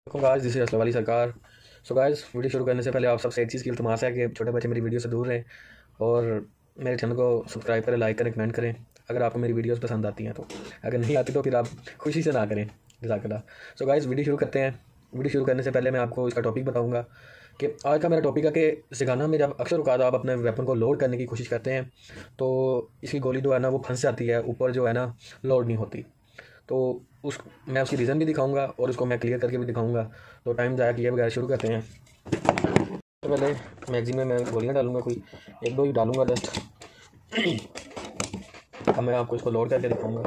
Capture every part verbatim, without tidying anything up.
Guys this is Aslam वाली सरकार। So guys video शुरू करने से पहले आप सबसे एक चीज़ की इल्तमास है कि छोटे बच्चे मेरी वीडियो से दूर रहें और मेरे चैनल को सब्सक्राइब करें, लाइक करें, कमेंट करें अगर आपको मेरी वीडियोस पसंद आती हैं तो। अगर नहीं आती तो फिर आप खुशी से ना करें। जज़ाकल्लाह। सो गाइस वीडियो शुरू करते हैं। वीडियो शुरू करने से पहले मैं आपको इसका टॉपिक बताऊँगा कि आज का मेरा टॉपिक है कि सिखाना में जब अक्सर औक़ात आप अपने वेपन को लोड करने की कोशिश करते हैं तो इसकी गोली जो है ना वो फंस जाती है, ऊपर जो है ना लोड नहीं होती। तो उस मैं उसकी रीज़न भी दिखाऊंगा और उसको मैं क्लियर करके भी दिखाऊंगा। तो टाइम ज़ाया किए बगैर शुरू करते हैं। तो पहले मैगज़ीन में मैं गोलियां डालूंगा, कोई एक दो ही डालूंगा जस्ट। अब मैं आपको इसको लोड करके दिखाऊंगा।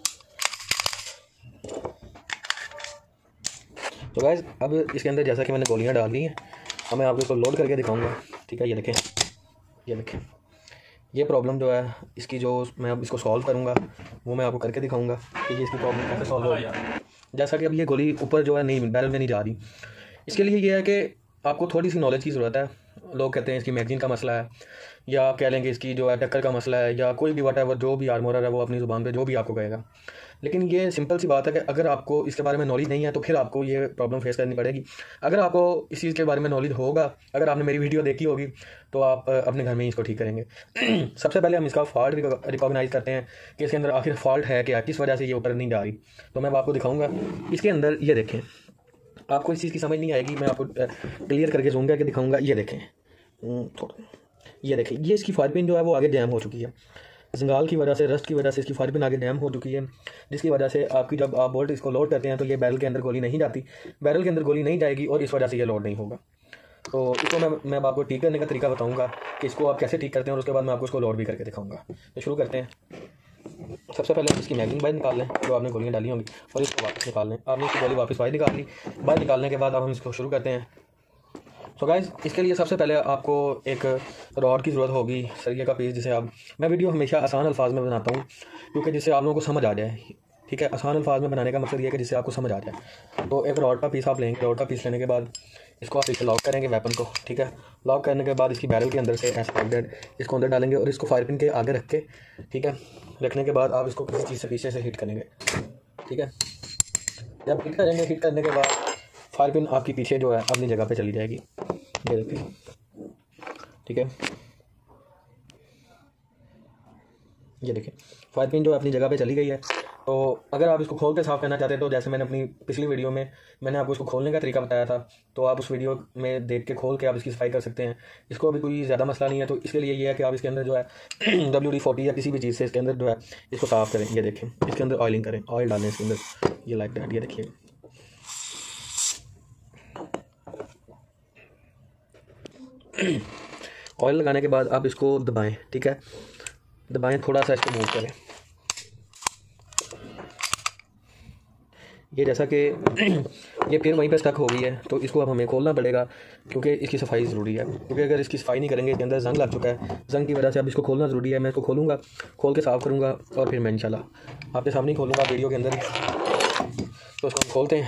तो गाइस अब इसके अंदर जैसा कि मैंने गोलियां डाल ली हैं, अब मैं आपको इसको लोड करके दिखाऊँगा। ठीक है, ये देखें, ये देखें, ये प्रॉब्लम जो है इसकी जो मैं अब इसको सॉल्व करूँगा वो मैं आपको करके दिखाऊंगा कि ये इसकी प्रॉब्लम कैसे सॉल्व होगी। जैसा कि अब ये गोली ऊपर जो है नहीं बैरल में नहीं जा रही, इसके लिए ये है कि आपको थोड़ी सी नॉलेज की ज़रूरत है। लोग कहते हैं इसकी मैगज़ीन का मसला है, या आप कह लेंगे इसकी जो है टक्कर का मसला है, या कोई भी वट जो भी आर्मोरर है वो अपनी ज़ुबान पे जो भी आपको कहेगा। लेकिन ये सिंपल सी बात है कि अगर आपको इसके बारे में नॉलेज नहीं है तो फिर आपको ये प्रॉब्लम फेस करनी पड़ेगी। अगर आपको इस चीज़ के बारे में नॉलेज होगा, अगर आपने मेरी वीडियो देखी होगी तो आप अपने घर में ही इसको ठीक करेंगे। सबसे पहले हम इसका फॉल्ट रिकॉग्नाइज़ करते हैं कि इसके अंदर आखिर फॉल्ट है क्या, किस वजह से ये ऊपर नहीं जा रही। तो मैं आपको दिखाऊँगा इसके अंदर। ये देखें, आपको इस चीज़ की समझ नहीं आएगी, मैं आपको क्लियर करके जूम करके दिखाऊंगा। ये देखें थोड़ा, ये देखें, ये इसकी फायर पिन जो है वो आगे जैम हो चुकी है। जंगाल की वजह से, रस्ट की वजह से इसकी फायर पिन आगे जैम हो चुकी है, जिसकी वजह से आपकी जब आप बोल्ट इसको लोड करते हैं तो ये बैरल के अंदर गोली नहीं जाती, बैरल के अंदर गोली नहीं जाएगी और इस वजह से ये लोड नहीं होगा। तो इसको मैं मैं आपको ठीक करने का तरीका बताऊँगा कि इसको आप कैसे ठीक करते हैं और उसके बाद मैं आपको इसको लोड भी करके दिखाऊँगा। तो शुरू करते हैं। सबसे पहले इसकी मैगज़ीन बाहर निकाल लें जो आपने गोलियां डाली होंगी और इसको वापस निकाल लें। आपने इसकी गोली वापस बाहर निकाल ली। बाहर निकालने के बाद अब हम इसको शुरू करते हैं। सो गाइस इसके लिए सबसे पहले आपको एक रॉड की ज़रूरत होगी, सरिये का पीस, जिसे आप मैं वीडियो हमेशा आसान अल्फाज में बनाता हूँ क्योंकि जिससे आप लोगों को समझ आ जाए। ठीक है, आसान अल्फाज में बनाने का मकसद ये है कि जिससे आपको समझ आ जाए। तो एक रॉड का पीस आप लेंगे। रॉड का पीस लेने के बाद इसको आप इसे लॉक करेंगे वेपन को। ठीक है, लॉक करने के बाद इसकी बैरल के अंदर से ऐसे इसको अंदर डालेंगे और इसको फायर पिन के आगे रख के, ठीक है, रखने के बाद आप इसको किसी चीज़ से पीछे से हिट करेंगे। ठीक है, जब हिट करेंगे, हिट करने के बाद फायर पिन आपकी पीछे जो है अपनी जगह पे चली जाएगी। ये देखिए, ठीक है, ये देखिए फायर पिन जो अपनी जगह पे चली गई है। तो अगर आप इसको खोल के साफ़ करना चाहते हैं तो जैसे मैंने अपनी पिछली वीडियो में मैंने आपको इसको खोलने का तरीका बताया था, तो आप उस वीडियो में देख के खोल के आप इसकी सफाई कर सकते हैं। इसको अभी कोई ज़्यादा मसला नहीं है, तो इसके लिए ये है कि आप इसके अंदर जो है डब्ल्यू डी फोर्टी या किसी भी चीज़ से इसके अंदर जो है इसको साफ़ करें। ये देखें, इसके अंदर ऑयलिंग करें, ऑयल डालें इसके अंदर, ये लाइक दैट। ये देखिए, ऑयल लगाने के बाद आप इसको दबाएं। ठीक है, दबाएं, थोड़ा सा इसको मूव करें। ये जैसा कि ये फिर वहीं पे स्टक हो गई है तो इसको अब हमें खोलना पड़ेगा क्योंकि इसकी सफाई ज़रूरी है। क्योंकि अगर इसकी सफाई नहीं करेंगे, इसके अंदर जंग लग चुका है, जंग की वजह से अब इसको खोलना ज़रूरी है। मैं इसको खोलूँगा, खोल के साफ़ करूँगा और फिर मैं इंशाल्लाह आपके सामने ही खोलूँगा वीडियो के अंदर। तो इसको हम खोलते हैं।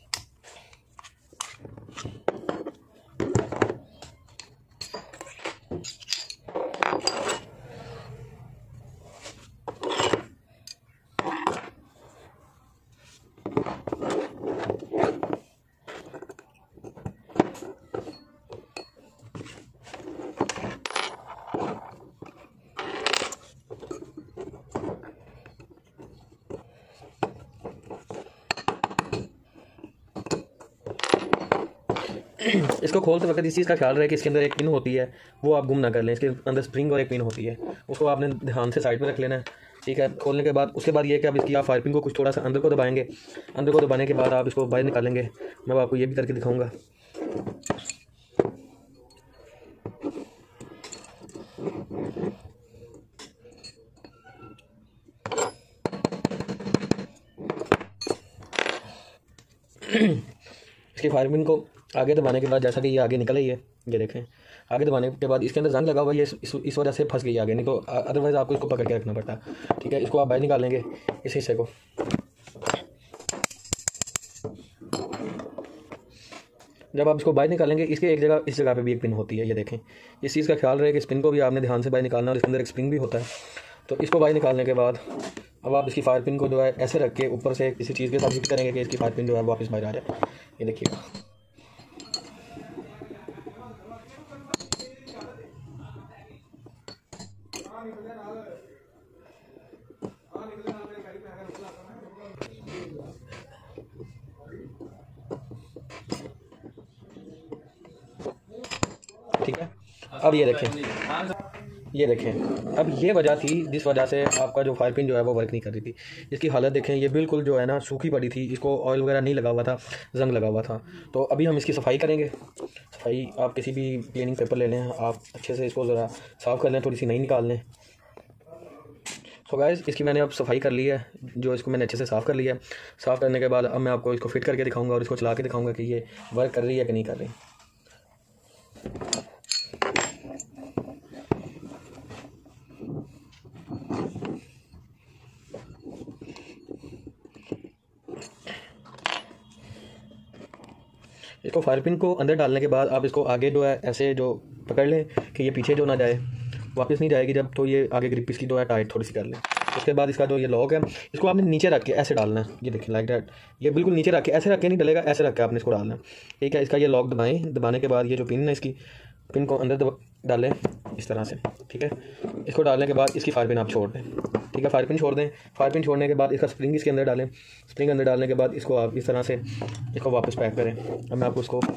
इसको खोलते वक्त इस चीज़ का ख्याल रहे कि इसके अंदर एक पिन होती है, वो आप गुम ना कर लें। इसके अंदर स्प्रिंग और एक पिन होती है, उसको आपने ध्यान से साइड पे रख लेना है। ठीक है, खोलने के बाद उसके बाद ये है कि अब इसकी आप फायर पिन को कुछ थोड़ा सा अंदर को दबाएंगे। अंदर को दबाने के बाद आप इसको बाहर निकालेंगे। मैं आपको ये भी करके दिखाऊँगा। इसकी फायर पिन को आगे दबाने के बाद जैसा कि ये आगे निकल रही है, ये देखें, आगे दबाने के बाद इसके अंदर जंग लगा हुआ है, ये इस, इस वजह से फंस गई आगे, नहीं तो अदरवाइज़ आपको इसको पकड़ के रखना पड़ता है। ठीक है, इसको आप बाहर निकाल लेंगे इस हिस्से को। जब आप इसको बाहर निकालेंगे, इसके एक जगह इस जगह पे भी एक पिन होती है। ये देखें, इस चीज़ का ख्याल रहे कि इस पिन को भी आपने ध्यान से बाहर निकालना, और इसके अंदर एक स्प्रिंग भी होता है। तो इसको बाहर निकालने के बाद अब आप इसकी फायर पिन को जो है ऐसे रख के ऊपर से किसी चीज़ के साथ हिट करेंगे कि इसकी फायर पिन जो है वापस बाहर आ जाए। ये देखिएगा। ठीक है, अब ये देखें, ये देखें, अब ये वजह थी जिस वजह से आपका जो फायर पिन जो है वो वर्क नहीं कर रही थी। इसकी हालत देखें, ये बिल्कुल जो है ना सूखी पड़ी थी, इसको ऑयल वगैरह नहीं लगा हुआ था, जंग लगा हुआ था। तो अभी हम इसकी सफाई करेंगे। सफाई आप किसी भी क्लीनिंग पेपर ले लें, आप अच्छे से इसको ज़रा साफ़ कर लें, थोड़ी सी नई निकाल लें। सो गाइस, इसकी मैंने अब सफाई कर ली है, जो इसको मैंने अच्छे से साफ़ कर लिया है। साफ़ करने के बाद अब मैं आपको इसको फिट करके दिखाऊँगा और इसको चला के दिखाऊँगा कि ये वर्क कर रही है कि नहीं कर रही। इसको फायर पिन को अंदर डालने के बाद आप इसको आगे जो है ऐसे जो पकड़ लें कि ये पीछे जो ना जाए, वापस नहीं जाएगी जब, तो ये आगे ग्रिप इसकी जो है टाइट थोड़ी सी कर लें। उसके बाद इसका जो ये लॉक है, इसको आपने नीचे रख के ऐसे डालना है। ये देखिए लाइक दैट, ये बिल्कुल नीचे रख के, ऐसे रख के नहीं डलेगा, ऐसे रख के आपने इसको डालना है। ठीक है, इसका ये लॉक दबाएँ, दबाने के बाद ये जो पिन है इसकी पिन को अंदर डालें इस तरह से। ठीक है, इसको डालने के बाद इसकी फायर पिन आप छोड़ दें। ठीक है, फायर पिन छोड़ दें। फायर पिन छोड़ने के बाद इसका स्प्रिंग इसके अंदर डालें। स्प्रिंग अंदर डालने के बाद इसको आप इस तरह से इसको वापस पैक करें। अब मैं आपको इसको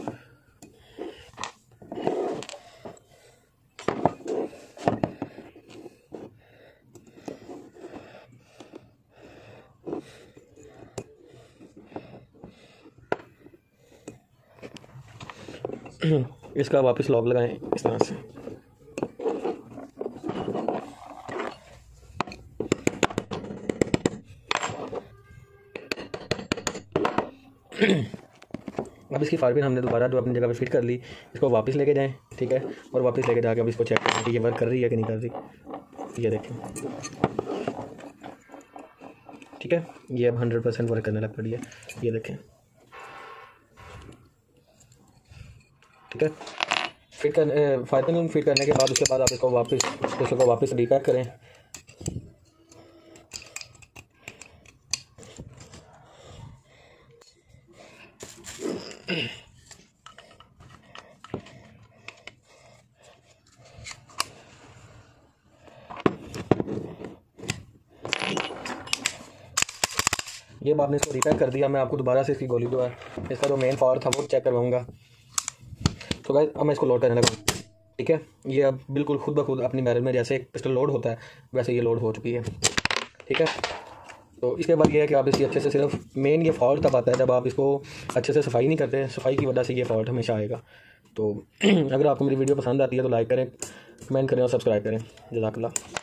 इसका वापस लॉक लगाएं इस तरह से। अब इसकी फायर पिन हमने दोबारा जो अपनी जगह पे फिट कर ली, इसको वापस लेके जाएं। ठीक है, और वापस लेके जाके अब इसको चेक करें कि ये वर्क कर रही है कि नहीं कर रही। ये देखें, ठीक है, ये अब हंड्रेड परसेंट वर्क करने लग पड़ी है। ये देखें, ठीक है, फिट करने फायर पिन फिट करने के बाद उसके बाद आप इसको वापस इसको वापस रीपैक करें। ये आपने इसको रीपैक कर दिया। मैं आपको दोबारा से इसकी गोली जो है, इसका जो मेन पावर था वो चेक करवाऊँगा। तो गाइस, अब मैं इसको लोड करने लगा। ठीक है, ये अब बिल्कुल खुद ब खुद अपनी बैरल में जैसे एक पिस्टल लोड होता है वैसे ये लोड हो चुकी है। ठीक है, तो इसके बाद ये है कि आप इसकी अच्छे से, सिर्फ मेन ये फॉल्ट तब आता है जब आप इसको अच्छे से सफाई नहीं करते। सफाई की वजह से ये फॉल्ट हमेशा आएगा। तो अगर आपको मेरी वीडियो पसंद आती है तो लाइक करें, कमेंट करें और सब्सक्राइब करें। जज़ाकल्लाह।